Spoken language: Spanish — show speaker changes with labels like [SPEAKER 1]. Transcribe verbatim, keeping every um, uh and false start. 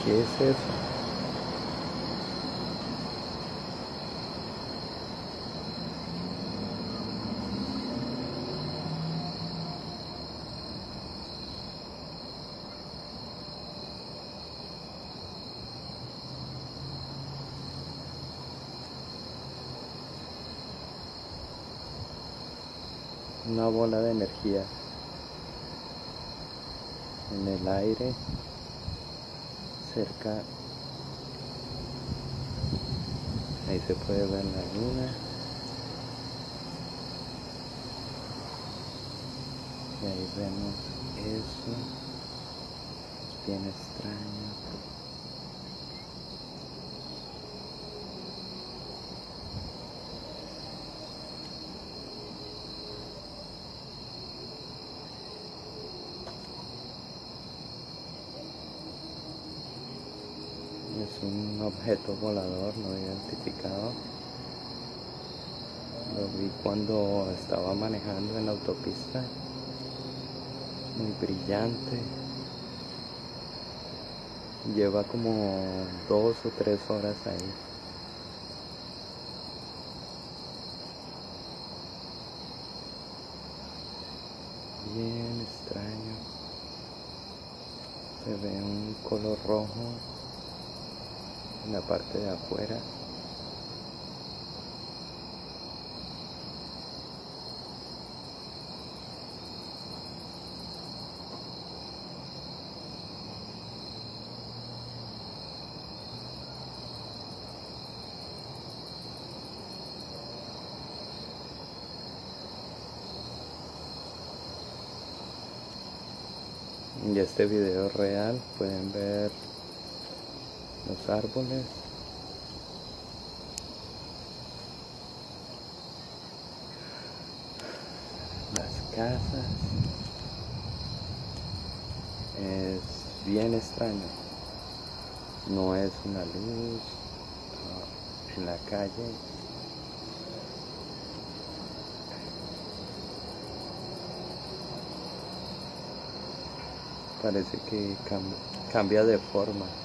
[SPEAKER 1] ¿Qué es eso? Una bola de energía en el aire cerca. Ahí se puede ver la luna y ahí vemos eso. Es bien extraño. Es un objeto volador no identificado. Lo vi cuando estaba manejando en la autopista. Muy brillante. Lleva como dos o tres horas ahí. Bien extraño. Se ve un color rojo en la parte de afuera. Y este video real, pueden ver los árboles, las casas. Es bien extraño. No es una luz no, en la calle. Parece que cambia, cambia de forma.